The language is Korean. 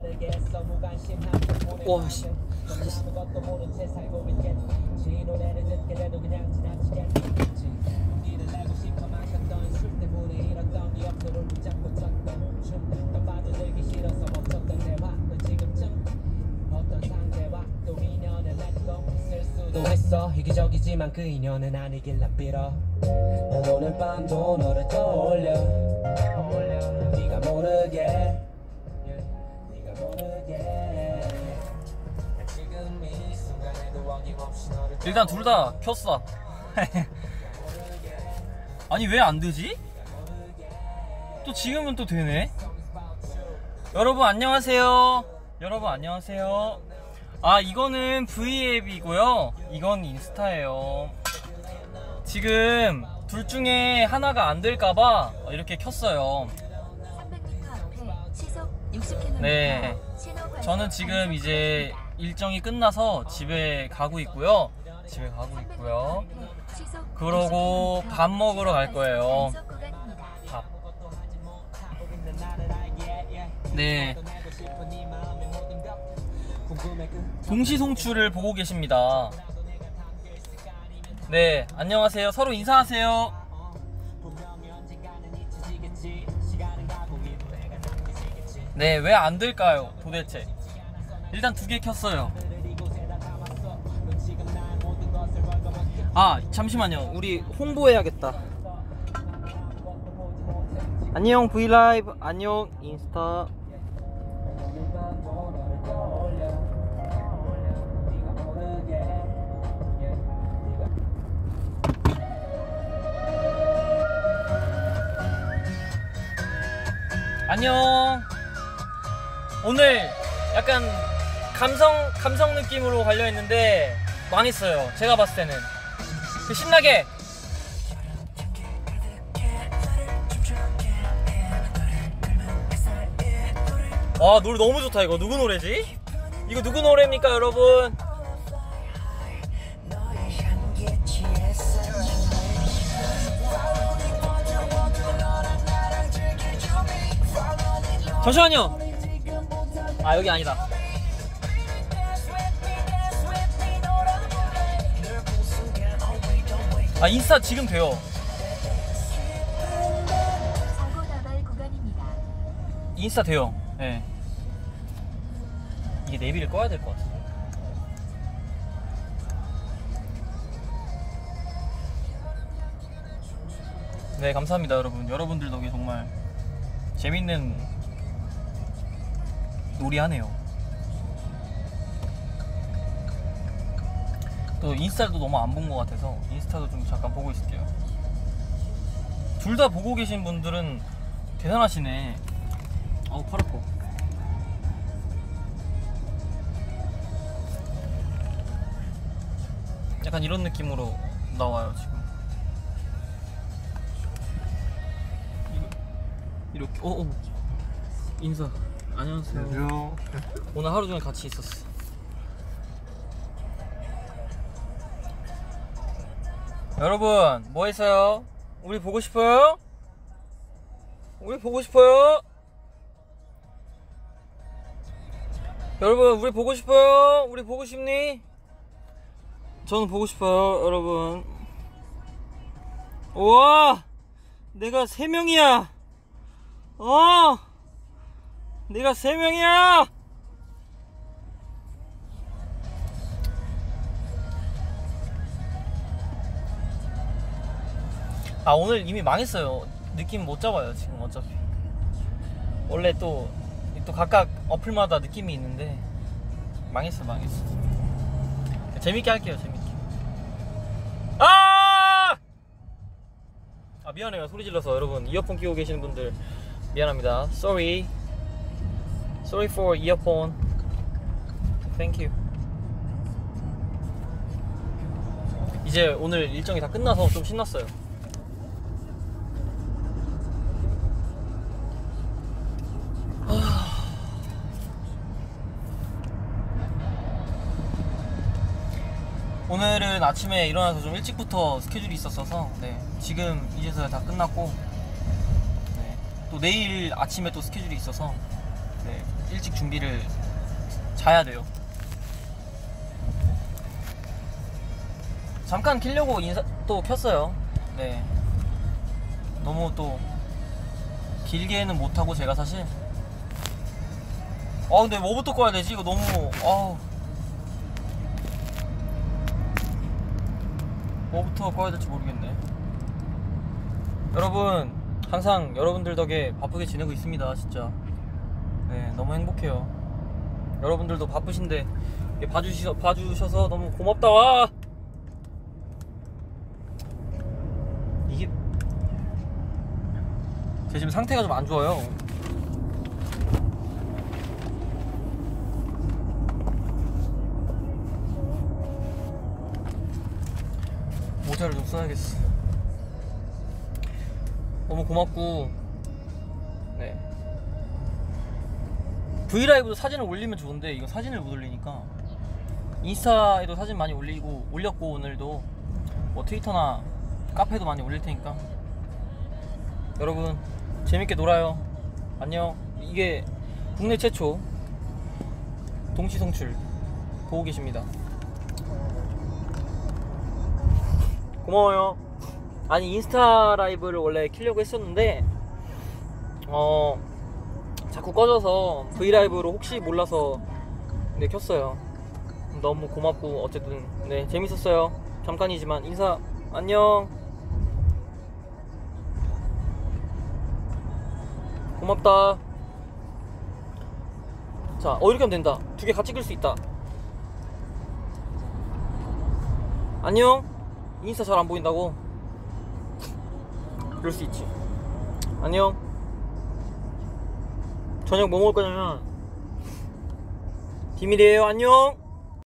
와 씨. 했어 이기적이지만 그 인연은 아니길 난 빌어. 난 오늘 밤도 너를 떠올려. 네가 모르게 네가 모르게 지금 이 순간에도 어김없이 너를 일단 둘 다 켰어. 아니 왜 안 되지? 또 지금은 또 되네. 여러분 안녕하세요. 여러분 안녕하세요. 아 이거는 V앱이고요. 이건 인스타예요. 지금 둘 중에 하나가 안 될까봐 이렇게 켰어요. 네, 저는 지금 이제 일정이 끝나서 집에 가고 있고요. 그러고 밥 먹으러 갈 거예요. 밥. 네. 동시송출을 보고 계십니다. 네, 안녕하세요. 서로 인사하세요. 네, 왜 안 될까요? 도대체. 일단 두 개 켰어요. 아, 잠시만요. 우리 홍보해야겠다. 안녕 브이라이브, 안녕 인스타. 안녕. 오늘 약간 감성 느낌으로 관려있는데 망했어요. 제가 봤을 때는. 신나게. 와, 노래 너무 좋다. 이거 누구 노래지? 이거 누구 노래입니까 여러분? 잠시만요. 아 여기 아니다. 아 인스타 지금 돼요. 인스타 돼요. 네. 이게 내비를 꺼야 될 것 같아. 네 감사합니다 여러분. 여러분들 덕에 정말 재밌는 놀이하네요. 또 인스타도 너무 안 본 것 같아서 인스타도 좀 잠깐 보고 있을게요. 둘 다 보고 계신 분들은 대단하시네. 아우 팔 아파. 약간 이런 느낌으로 나와요 지금. 이렇게 인사. 안녕하세요. 안녕. 오늘 하루 종일 같이 있었어. 여러분 뭐 했어요? 우리 보고 싶어요? 우리 보고 싶어요? 여러분 우리 보고 싶어요? 우리 보고 싶니? 저는 보고 싶어요 여러분. 우와 내가 3명이야. 내가 3명이야. 아 오늘 이미 망했어요. 느낌 못 잡아요 지금 어차피. 원래 또 각각 어플마다 느낌이 있는데 망했어. 재밌게 할게요. 재밌게. 아 미안해요 소리 질러서. 여러분 이어폰 끼고 계시는 분들 미안합니다. Sorry for earphone. Thank you. 이제 오늘 일정이 다 끝나서 좀 신났어요. 오늘은 아침에 일어나서 좀 일찍부터 스케줄이 있었어서 네, 지금 이제서야 다 끝났고 네, 또 내일 아침에 또 스케줄이 있어서 네, 일찍 준비를 자야 돼요. 잠깐 키려고 인사 또 켰어요. 네. 너무 또 길게는 못하고 제가 사실 근데 뭐부터 꺼야 되지? 이거 너무 뭐부터 꺼야 될지 모르겠네. 여러분 항상 여러분들 덕에 바쁘게 지내고 있습니다. 진짜 네 너무 행복해요. 여러분들도 바쁘신데 봐주셔서 너무 고맙다. 와! 이게 제 지금 상태가 좀 안 좋아요. 모자를 좀 써야겠어. 너무 고맙고 네 브이라이브도 사진을 올리면 좋은데 이거 사진을 못 올리니까 인스타에도 사진 많이 올렸고 오늘도 뭐 트위터나 카페도 많이 올릴 테니까 여러분 재밌게 놀아요. 안녕. 이게 국내 최초 동시 송출 보고 계십니다. 고마워요. 아니 인스타 라이브를 원래 키려고 했었는데 자꾸 꺼져서 브이라이브로 혹시 몰라서 네 켰어요. 너무 고맙고 어쨌든 네 재밌었어요. 잠깐이지만 인사 안녕. 고맙다. 자 이렇게 하면 된다. 두 개 같이 끌 수 있다. 안녕. 인스타 잘 안 보인다고? 그럴 수 있지. 안녕. 저녁 뭐 먹을 거냐면 비밀이에요. 안녕.